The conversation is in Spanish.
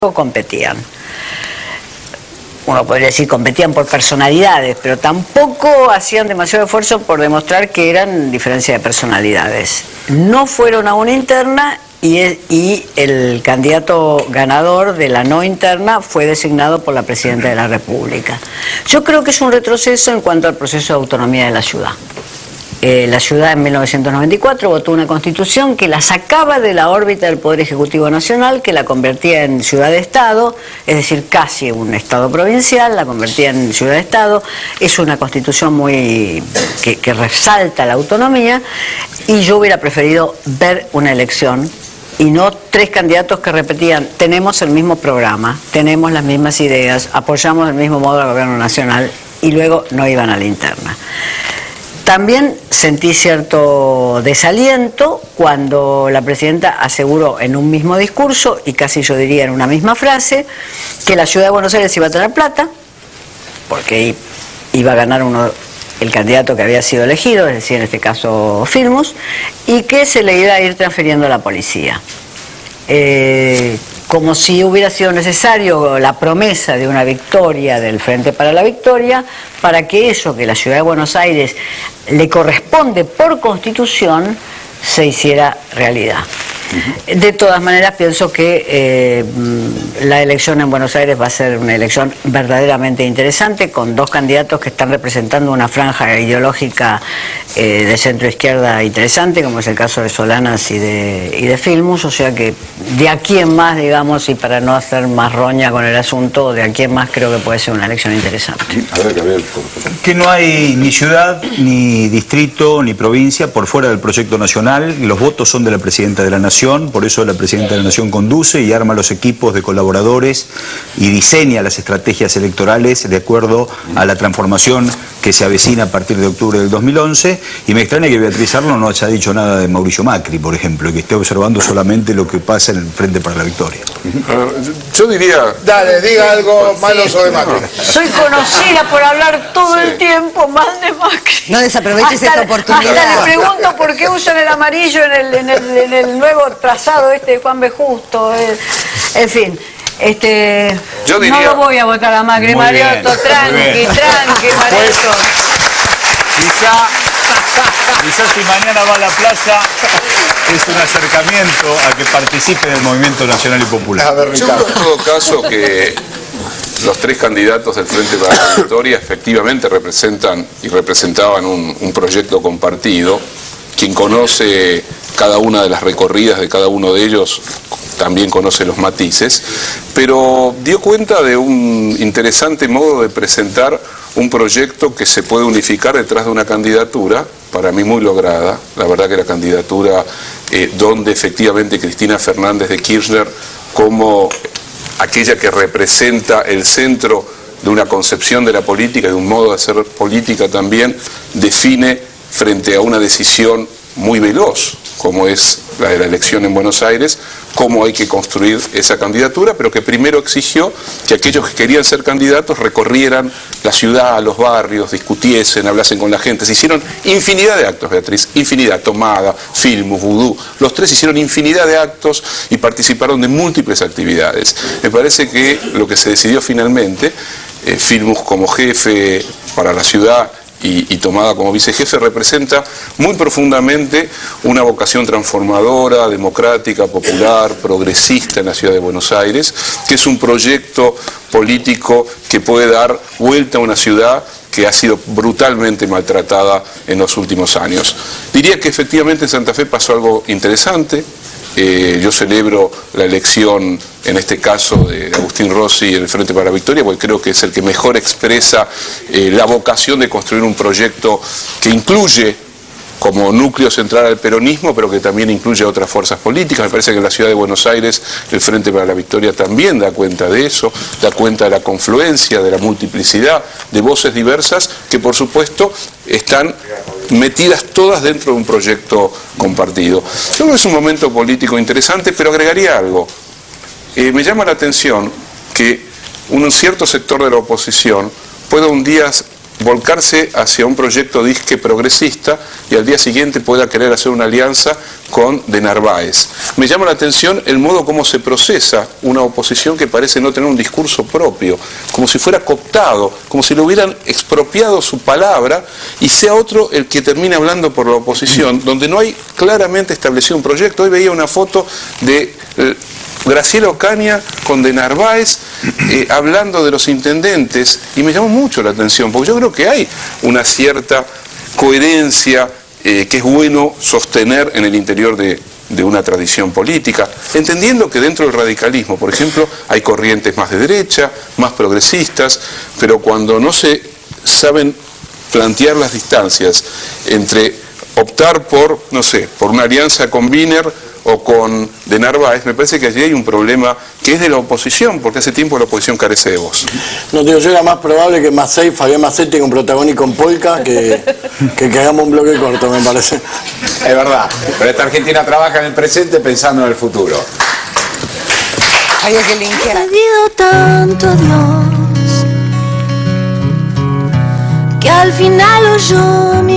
competían. Uno podría decir competían por personalidades, pero tampoco hacían demasiado esfuerzo por demostrar que eran diferencia de personalidades. No fueron a una interna y el candidato ganador de la no interna fue designado por la Presidenta de la República. Yo creo que es un retroceso en cuanto al proceso de autonomía de la ciudad. La ciudad en 1994 votó una constitución que la sacaba de la órbita del Poder Ejecutivo Nacional, que la convertía en ciudad-estado, es decir, casi un estado provincial, la convertía en ciudad-estado. Es una constitución que resalta la autonomía, y yo hubiera preferido ver una elección y no tres candidatos que repetían: tenemos el mismo programa, tenemos las mismas ideas, apoyamos el mismo modo de gobierno nacional, y luego no iban a la interna. También sentí cierto desaliento cuando la Presidenta aseguró en un mismo discurso, y casi yo diría en una misma frase, que la Ciudad de Buenos Aires iba a tener plata, porque iba a ganar el candidato que había sido elegido, es decir, en este caso Filmus, y que se le iba a ir transfiriendo a la policía. Como si hubiera sido necesario la promesa de una victoria del Frente para la Victoria para que eso que la Ciudad de Buenos Aires le corresponde por Constitución se hiciera realidad. De todas maneras, pienso que la elección en Buenos Aires va a ser una elección verdaderamente interesante, con dos candidatos que están representando una franja ideológica de centro-izquierda interesante, como es el caso de Solanas y de Filmus. O sea que de aquí en más, digamos, y para no hacer más roña con el asunto, de aquí en más creo que puede ser una elección interesante. Que no hay ni ciudad, ni distrito, ni provincia por fuera del proyecto nacional. Los votos son de la Presidenta de la Nación. Por eso la Presidenta de la Nación conduce y arma los equipos de colaboradores y diseña las estrategias electorales de acuerdo a la transformación que se avecina a partir de octubre del 2011. Y me extraña que Beatriz Arlo no haya dicho nada de Mauricio Macri, por ejemplo, y que esté observando solamente lo que pasa en el Frente para la Victoria. Yo diría... Dale, diga algo malo sobre Macri. Soy conocida por hablar todo el tiempo mal de Macri. No desaproveches esta oportunidad. Hasta le pregunto por qué usan el amarillo en el nuevo trazado de Juan B. Justo. En fin, yo diría, no lo voy a votar a Macri, Mariotto, tranqui, Mariotto. Quizás si mañana va a la plaza es un acercamiento a que participe del movimiento nacional y popular. Yo creo en todo caso que los tres candidatos del Frente para la Victoria efectivamente representan y representaban un proyecto compartido. Quien conoce cada una de las recorridas de cada uno de ellos también conoce los matices, pero dio cuenta de un interesante modo de presentar un proyecto que se puede unificar detrás de una candidatura, para mí muy lograda. La verdad que la candidatura donde efectivamente Cristina Fernández de Kirchner, como aquella que representa el centro de una concepción de la política y de un modo de hacer política también, define frente a una decisión muy veloz, como es la de la elección en Buenos Aires, cómo hay que construir esa candidatura, pero que primero exigió que aquellos que querían ser candidatos recorrieran la ciudad, los barrios, discutiesen, hablasen con la gente. Se hicieron infinidad de actos, Beatriz, infinidad, Tomada, Filmus, Vudú, los tres hicieron infinidad de actos y participaron de múltiples actividades. Me parece que lo que se decidió finalmente, Filmus como jefe para la ciudad, y Tomada como vicejefe, representa muy profundamente una vocación transformadora, democrática, popular, progresista en la ciudad de Buenos Aires, que es un proyecto político que puede dar vuelta a una ciudad que ha sido brutalmente maltratada en los últimos años. Diría que efectivamente en Santa Fe pasó algo interesante. Yo celebro la elección, en este caso, de Agustín Rossi en el Frente para la Victoria, porque creo que es el que mejor expresa la vocación de construir un proyecto que incluye como núcleo central al peronismo, pero que también incluye a otras fuerzas políticas. Me parece que en la ciudad de Buenos Aires el Frente para la Victoria también da cuenta de eso, da cuenta de la confluencia, de la multiplicidad de voces diversas que, por supuesto, están metidas todas dentro de un proyecto compartido. Yo creo que es un momento político interesante, pero agregaría algo. Me llama la atención que un cierto sector de la oposición pueda un día volcarse hacia un proyecto disque progresista y al día siguiente pueda querer hacer una alianza con de Narváez. Me llama la atención el modo como se procesa una oposición que parece no tener un discurso propio, como si fuera cooptado, como si le hubieran expropiado su palabra y sea otro el que termine hablando por la oposición, donde no hay claramente establecido un proyecto. Hoy veía una foto de Graciela Ocaña con de Narváez hablando de los intendentes y me llamó mucho la atención, porque yo creo que hay una cierta coherencia que es bueno sostener en el interior de una tradición política, entendiendo que dentro del radicalismo, por ejemplo, hay corrientes más de derecha, más progresistas, pero cuando no se saben plantear las distancias entre optar por, no sé, por una alianza con Wiener o con de Narváez, me parece que allí hay un problema que es de la oposición, porque hace tiempo la oposición carece de voz. No, digo, yo era más probable que Fabián Macei tenga un protagónico en Polka que hagamos un bloque corto, me parece. Es verdad, pero esta Argentina trabaja en el presente pensando en el futuro. Había que linkear. He pedido tanto a Dios que al final oyó mi